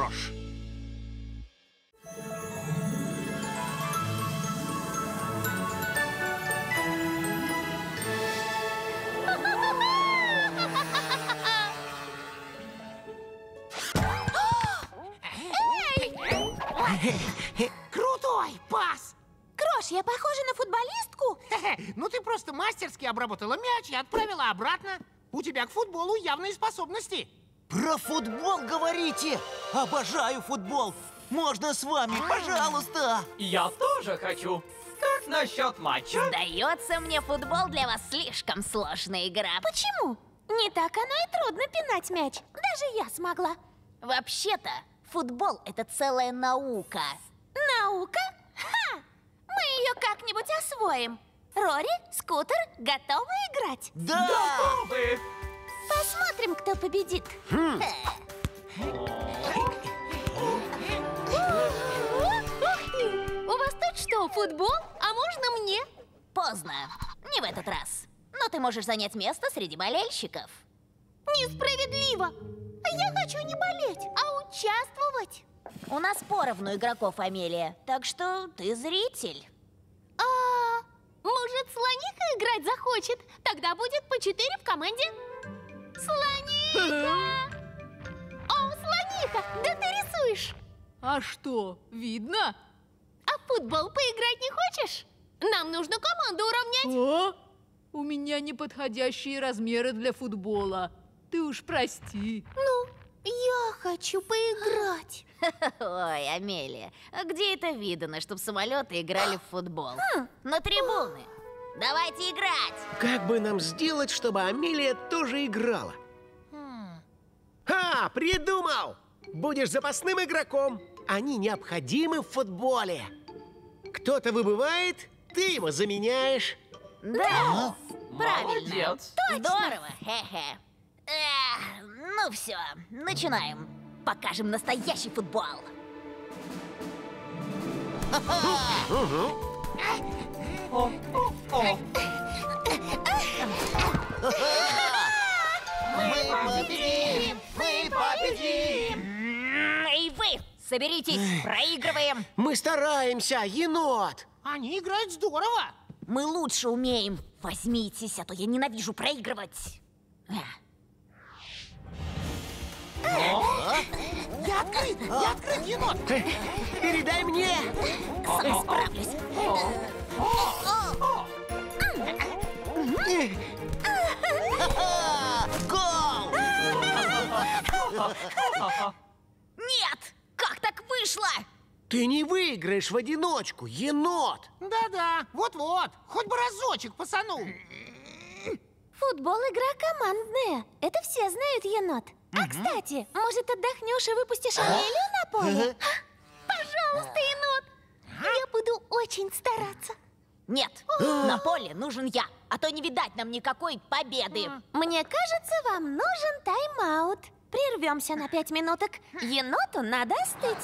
Крош. Крутой пас! Крош, я похожа на футболистку? Ну ты просто мастерски обработала мяч и отправила обратно. У тебя к футболу явные способности. Про футбол говорите? Обожаю футбол. Можно с вами, пожалуйста? Я тоже хочу. Как насчет матча? Сдается мне, футбол для вас слишком сложная игра. Почему? Не так оно и трудно пинать мяч. Даже я смогла. Вообще-то, футбол — это целая наука. Наука? Ха! Мы ее как-нибудь освоим. Рори, Скутер, готовы играть? Да! Готовы! Посмотрим, кто победит. У вас тут что, футбол? А можно мне? Поздно. Не в этот раз. Но ты можешь занять место среди болельщиков. Несправедливо. Я хочу не болеть, а участвовать. У нас поровну игроков, Амелия, так что ты зритель. А может, Слоника играть захочет? Тогда будет по 4 в команде. Слоника! О, Слоника, да ты рисуешь. А что, видно? А в футбол поиграть не хочешь? Нам нужно команду уравнять. О, у меня неподходящие размеры для футбола. Ты уж прости. Ну, я хочу поиграть. Ой, Амелия, а где это видано, чтобы самолеты играли в футбол? На трибуны. Давайте играть! Как бы нам сделать, чтобы Амелия тоже играла? Ха, придумал! Будешь запасным игроком. Они необходимы в футболе. Кто-то выбывает, ты его заменяешь. Да, правильно. Молодец. Здорово, хе-хе. Ну все, начинаем. Покажем настоящий футбол. Мы победим! Мы победим! Эй, вы, соберитесь, проигрываем. Мы стараемся, енот. Они играют здорово. Мы лучше умеем. Возьмитесь, а то я ненавижу проигрывать. Я открыт, енот. Передай мне. Сам справлюсь. Гол! Нет! Как так вышло? Ты не выиграешь в одиночку, енот. Да-да, вот-вот. Хоть бы разочек пацану. Футбол игра командная. Это все знают, енот. А кстати, может, отдохнешь и выпустишь Амелию на поле? Пожалуйста, енот. Я буду очень стараться. Нет, на поле нужен я, а то не видать нам никакой победы. Мне кажется, вам нужен тайм-аут. Прервемся на 5 минуток. Еноту надо остыть.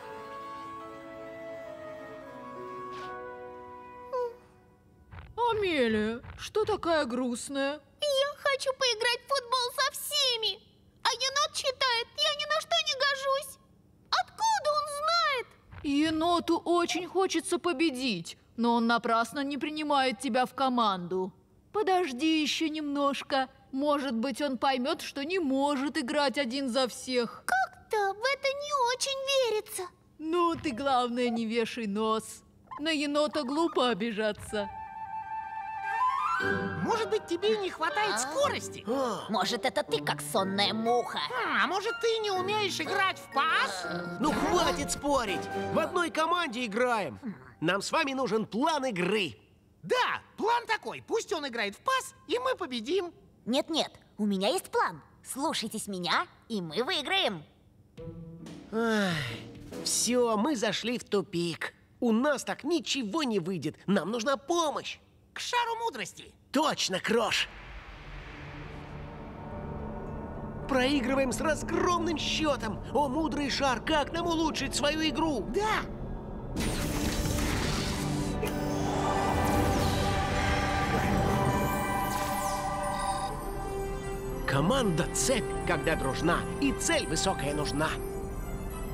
Амелия, что такая грустная? Я хочу поиграть в футбол со всеми. А енот считает, я ни на что не гожусь. Откуда он знает? Еноту очень хочется победить, но он напрасно не принимает тебя в команду. Подожди еще немножко. Может быть, он поймет, что не может играть один за всех. Как-то в это не очень верится. Ну, ты, главное, не вешай нос. На енота глупо обижаться. Может быть, тебе не хватает скорости? Может, это ты как сонная муха? А может, ты не умеешь играть в пас? Ну, хватит спорить. В одной команде играем. Нам с вами нужен план игры. Да, план такой. Пусть он играет в пас, и мы победим. Нет-нет, у меня есть план. Слушайтесь меня, и мы выиграем. Все, мы зашли в тупик. У нас так ничего не выйдет. Нам нужна помощь. К шару мудрости. Точно, Крош. Проигрываем с разгромным счетом. О, мудрый шар, как нам улучшить свою игру? Да. Команда цепь, когда дружна, и цель высокая нужна.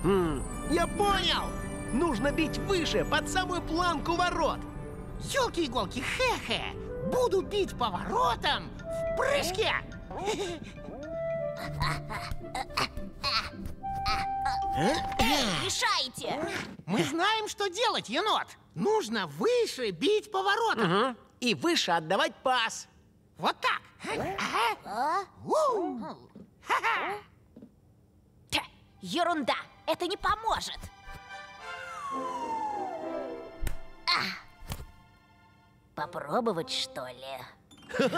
Я понял! Нужно бить выше, под самую планку ворот. Ёлки-иголки, хе-хе! Буду бить по воротам в прыжке! Мешаете! Мы знаем, что делать, енот! Нужно выше бить по воротам. И выше отдавать пас. Вот так. Ть, ерунда! Это не поможет! Попробовать, что ли?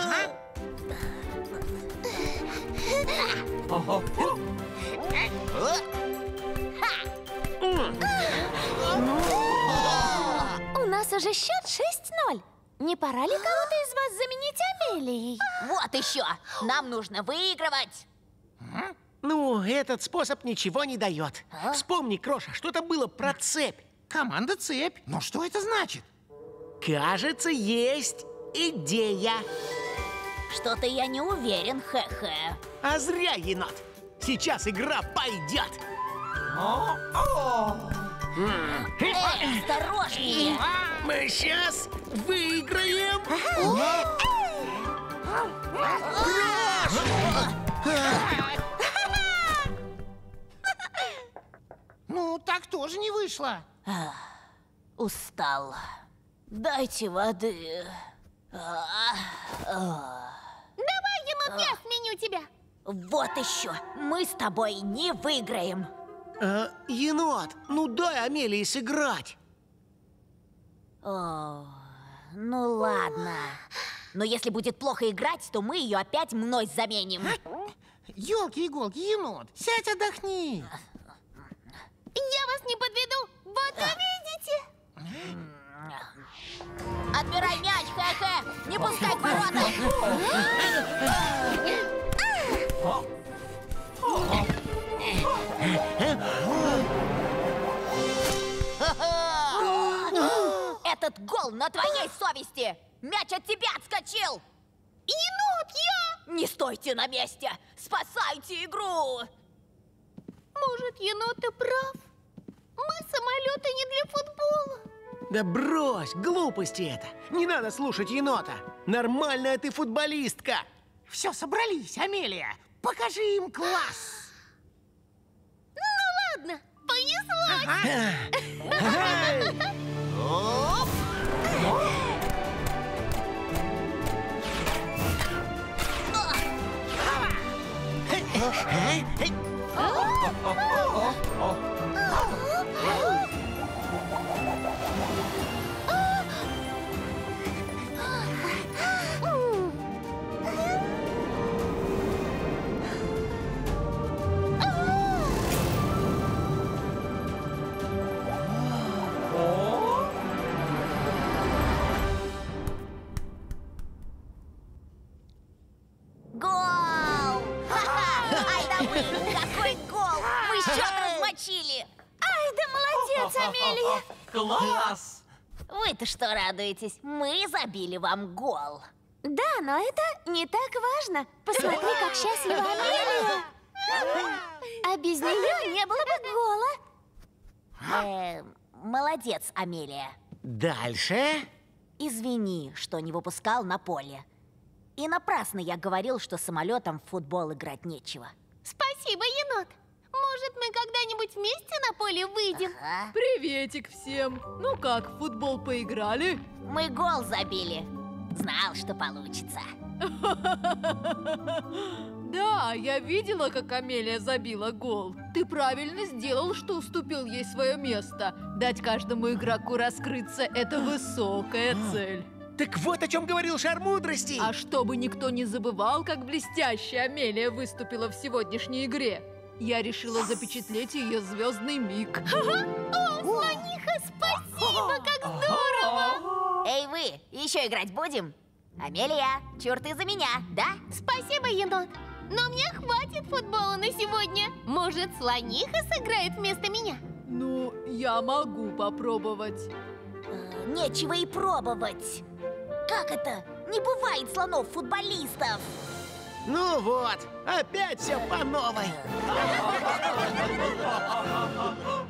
У нас уже счет 6-0. Не пора ли кого-то из вас заменить Амелией? Вот еще! Нам нужно выигрывать! Ну, этот способ ничего не дает. Вспомни, Кроша, что-то было про цепь. Команда цепь. Но что это значит? Кажется, есть идея. Что-то я не уверен, хе-хе. А зря, енот. Сейчас игра пойдет. Осторожнее! Мы сейчас выиграем. Ну, так тоже не вышло. Устал. Дайте воды. Давай, енот, я сменю тебя. Вот еще. Мы с тобой не выиграем. Енот, ну дай Амелии сыграть. О, ну ладно. Но если будет плохо играть, то мы ее опять мной заменим. Ёлки-иголки, енот, сядь отдохни. Я вас не подведу. Вот увидите. Отбирай мяч, хе-хе! Не пускай к воротам! Этот гол на твоей совести! Мяч от тебя отскочил! Енот, я! Не стойте на месте! Спасайте игру! Может, енот и прав? Мы самолеты не для футбола. Да брось, глупости это. Не надо слушать енота. Нормальная ты футболистка. Все, собрались, Амелия. Покажи им класс. Ну ладно, понеслась. Гол! Ай да вы! Какой гол! Мы счет размочили! Ай, да молодец, Амелия. Класс! Вы-то что радуетесь? Мы забили вам гол. Да, но это не так важно. Посмотри, как счастлива Амелия. А без нее не было бы гола. Молодец, Амелия. Дальше. Извини, что не выпускал на поле. И напрасно я говорил, что самолетом в футбол играть нечего. Спасибо, енот. Может, мы когда-нибудь вместе на поле выйдем? А? Приветик всем! Ну как, в футбол поиграли? Мы гол забили. Знал, что получится. Да, я видела, как Амелия забила гол. Ты правильно сделал, что уступил ей свое место. Дать каждому игроку раскрыться – это высокая цель. Так вот о чем говорил Шар Мудрости. А чтобы никто не забывал, как блестяще Амелия выступила в сегодняшней игре, я решила запечатлеть ее звездный миг. О, слониха, спасибо, как здорово! Эй, вы, еще играть будем? Амелия, чур ты за меня, да? Спасибо, енот. Но мне хватит футбола на сегодня. Может, слониха сыграет вместо меня? Ну, я могу попробовать. Нечего и пробовать. Как это? Не бывает слонов-футболистов. Ну вот, опять все по новой.